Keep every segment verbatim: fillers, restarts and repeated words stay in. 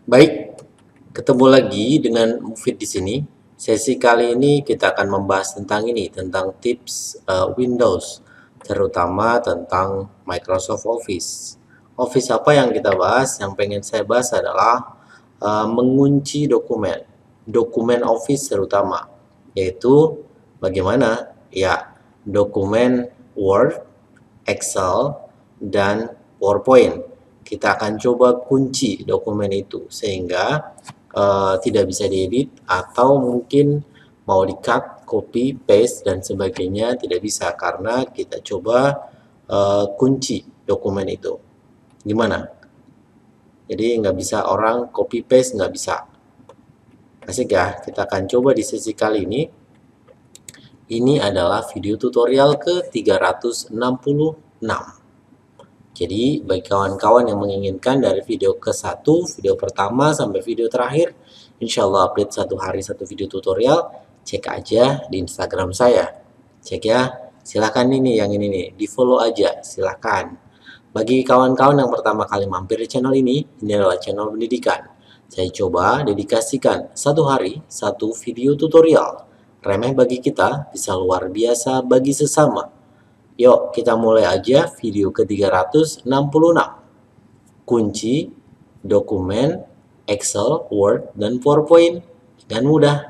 Baik, ketemu lagi dengan Mufid di sini. Sesi kali ini kita akan membahas tentang ini, tentang tips uh, Windows, terutama tentang Microsoft Office. Office apa yang kita bahas? Yang pengen saya bahas adalah uh, mengunci dokumen, dokumen Office terutama, yaitu bagaimana? Ya, dokumen Word, Excel, dan PowerPoint. Kita akan coba kunci dokumen itu sehingga uh, tidak bisa diedit atau mungkin mau di-cut, copy, paste, dan sebagainya tidak bisa karena kita coba uh, kunci dokumen itu. Gimana? Jadi nggak bisa orang copy paste, nggak bisa. Asik ya, kita akan coba di sesi kali ini. Ini adalah video tutorial ke tiga ratus enam puluh enam. Jadi bagi kawan-kawan yang menginginkan dari video ke satu, video pertama sampai video terakhir, insya Allah update satu hari satu video tutorial, cek aja di Instagram saya. Cek ya, silahkan ini yang ini nih, di follow aja, silahkan. Bagi kawan-kawan yang pertama kali mampir di channel ini, ini adalah channel pendidikan. Saya coba dedikasikan satu hari, satu video tutorial. Remeh bagi kita, bisa luar biasa bagi sesama. Yuk, kita mulai aja video ke tiga ratus enam puluh enam. Kunci, dokumen, Excel, Word, dan PowerPoint. Dan mudah.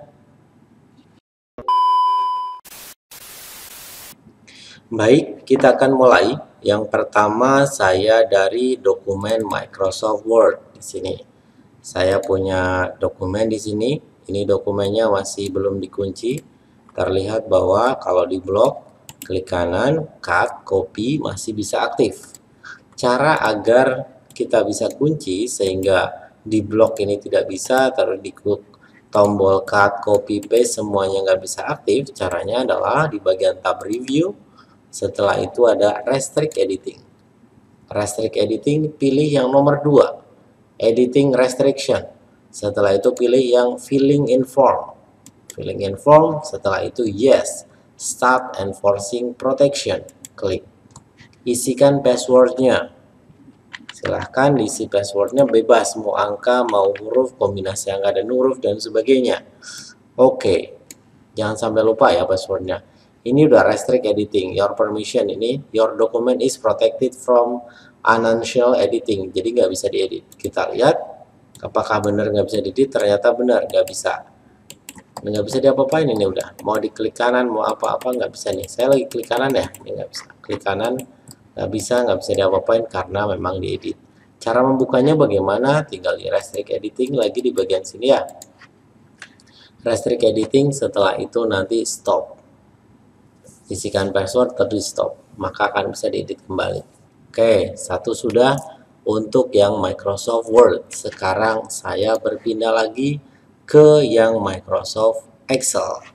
Baik, kita akan mulai. Yang pertama saya dari dokumen Microsoft Word di sini. Saya punya dokumen di sini. Ini dokumennya masih belum dikunci. Terlihat bahwa kalau di blok, klik kanan, cut, copy masih bisa aktif. Cara agar kita bisa kunci sehingga di blok ini tidak bisa, terus di tombol cut, copy, paste semuanya nggak bisa aktif. Caranya adalah di bagian tab review. Setelah itu ada restrict editing. Restrict editing pilih yang nomor dua, editing restriction. Setelah itu pilih yang filling in form. Filling in form, setelah itu yes. Start enforcing protection. Klik. Isikan passwordnya. Silahkan diisi passwordnya bebas. Mau angka, mau huruf, kombinasi angka dan huruf, dan sebagainya. Oke. Jangan sampai lupa ya passwordnya. Ini udah restrict editing. Your permission ini, your document is protected from unusual editing. Jadi nggak bisa diedit. Kita lihat apakah benar nggak bisa diedit. Ternyata benar nggak bisa. Nggak bisa diapa-apain ini udah. Mau diklik kanan, mau apa-apa nggak bisa nih. Saya lagi klik kanan ya, ini nggak bisa. Klik kanan nggak bisa, nggak bisa diapa-apain karena memang diedit. Cara membukanya bagaimana? Tinggal di restrict editing lagi di bagian sini ya. Restrict editing, setelah itu nanti stop. Isikan password terus stop, maka akan bisa diedit kembali. Oke, satu sudah untuk yang Microsoft Word. Sekarang saya berpindah lagi ke yang Microsoft Excel.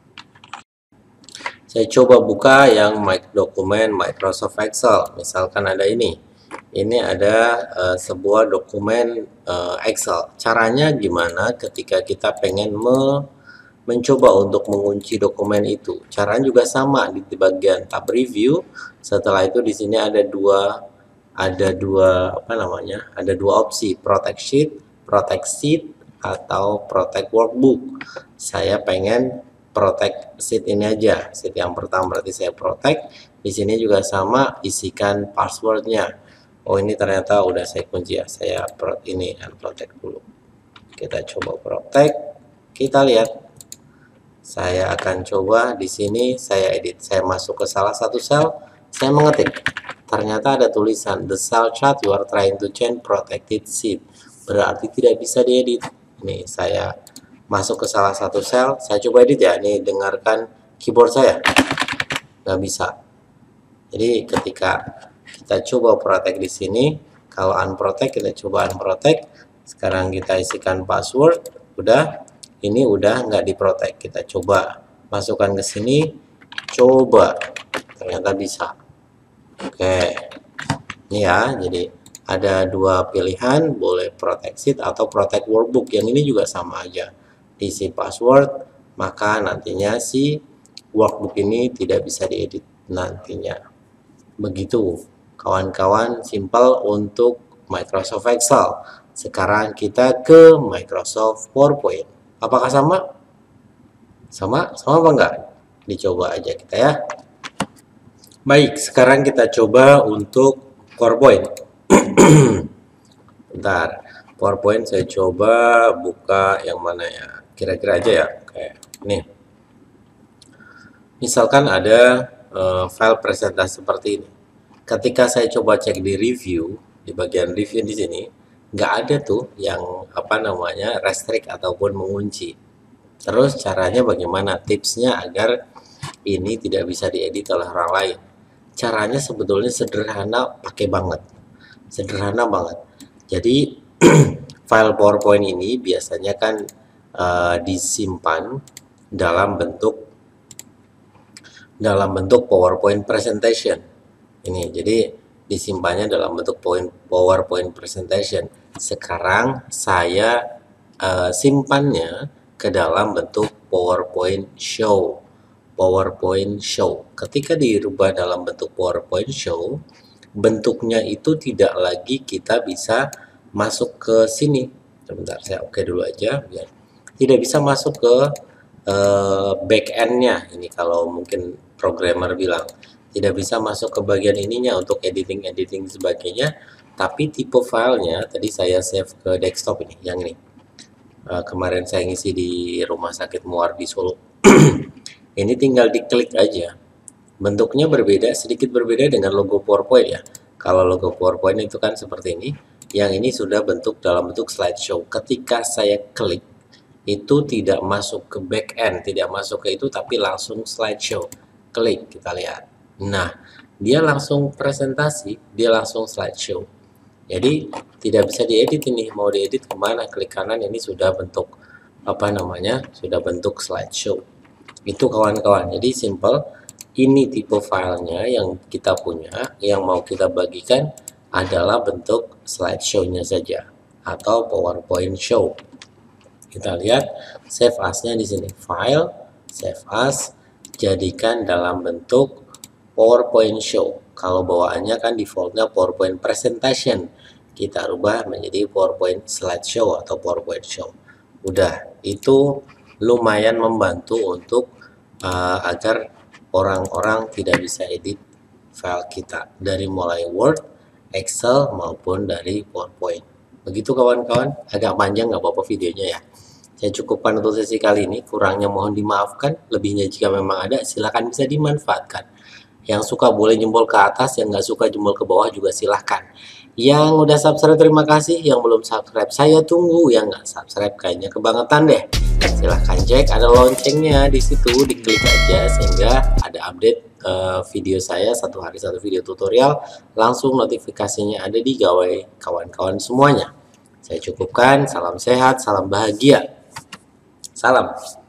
Saya coba buka yang dokumen Microsoft Excel. Misalkan ada ini. Ini ada uh, sebuah dokumen uh, Excel. Caranya gimana ketika kita pengen me mencoba untuk mengunci dokumen itu? Caranya juga sama di bagian tab review. Setelah itu di sini ada dua ada dua apa namanya? Ada dua opsi, protect sheet, protect sheet, atau protect workbook. Saya pengen protect sheet ini aja. Sheet yang pertama berarti saya protect. Di sini juga sama, isikan passwordnya. Oh, ini ternyata udah saya kunci ya. Saya prot ini unprotect dulu. Kita coba protect. Kita lihat. Saya akan coba di sini saya edit. Saya masuk ke salah satu cell, saya mengetik. Ternyata ada tulisan the cell chart you are trying to change protected sheet. Berarti tidak bisa diedit. Nih saya masuk ke salah satu cell, saya coba edit ya. Nih dengarkan keyboard saya, nggak bisa. Jadi ketika kita coba protect di sini, kalau unprotect kita coba unprotect. Sekarang kita isikan password, udah. Ini udah nggak diprotect. Kita coba masukkan ke sini, coba, ternyata bisa. Oke, ini ya. Jadi ada dua pilihan, boleh protect sheet atau protect workbook. Yang ini juga sama aja. Isi password, maka nantinya si workbook ini tidak bisa diedit nantinya. Begitu, kawan-kawan, simple untuk Microsoft Excel. Sekarang kita ke Microsoft PowerPoint. Apakah sama? Sama? Sama apa enggak? Dicoba aja kita ya. Baik, sekarang kita coba untuk PowerPoint. Bentar, PowerPoint saya coba buka yang mana ya? Kira-kira aja ya, kayak ini. Misalkan ada uh, file presentasi seperti ini. Ketika saya coba cek di review, di bagian review di sini, nggak ada tuh yang apa namanya restrict ataupun mengunci. Terus caranya bagaimana? Tipsnya agar ini tidak bisa diedit oleh orang lain. Caranya sebetulnya sederhana, pakai banget. Sederhana banget. Jadi file PowerPoint ini biasanya kan uh, disimpan dalam bentuk dalam bentuk PowerPoint presentation. Ini jadi disimpannya dalam bentuk PowerPoint presentation. Sekarang saya uh, simpannya ke dalam bentuk PowerPoint show. PowerPoint show. Ketika dirubah dalam bentuk PowerPoint show, bentuknya itu tidak lagi kita bisa masuk ke sini. Sebentar, saya oke dulu aja biar tidak bisa masuk ke uh, back end-nya. Ini kalau mungkin programmer bilang tidak bisa masuk ke bagian ininya untuk editing-editing sebagainya. Tapi tipe filenya tadi saya save ke desktop ini, yang ini. Uh, kemarin saya ngisi di Rumah Sakit Muar di Solo. Ini tinggal diklik aja. Bentuknya berbeda, sedikit berbeda dengan logo PowerPoint ya. Kalau logo PowerPoint itu kan seperti ini. Yang ini sudah bentuk dalam bentuk slideshow. Ketika saya klik, itu tidak masuk ke back end, tidak masuk ke itu, tapi langsung slideshow. Klik, kita lihat. Nah, dia langsung presentasi, dia langsung slideshow. Jadi tidak bisa diedit ini. Mau diedit kemana? Klik kanan, ini sudah bentuk apa namanya? Sudah bentuk slideshow. Itu kawan-kawan. Jadi simple. Ini tipe filenya yang kita punya, yang mau kita bagikan adalah bentuk slideshow-nya saja atau PowerPoint show. Kita lihat save as-nya di sini. File, save as, jadikan dalam bentuk PowerPoint show. Kalau bawaannya kan defaultnya PowerPoint presentation. Kita rubah menjadi PowerPoint slideshow atau PowerPoint show. Udah, itu lumayan membantu untuk uh, agar orang-orang tidak bisa edit file kita dari mulai Word, Excel maupun dari PowerPoint. Begitu kawan-kawan, agak panjang nggak apa-apa videonya ya. Saya cukupkan untuk sesi kali ini, kurangnya mohon dimaafkan, lebihnya jika memang ada silakan bisa dimanfaatkan. Yang suka boleh jempol ke atas, yang nggak suka jempol ke bawah juga silahkan. Yang udah subscribe terima kasih, yang belum subscribe saya tunggu, yang nggak subscribe kayaknya kebangetan deh. Silahkan cek, ada loncengnya di situ, diklik aja sehingga ada update uh, video saya satu hari satu video tutorial, langsung notifikasinya ada di gawai kawan-kawan semuanya. Saya cukupkan, salam sehat, salam bahagia, salam.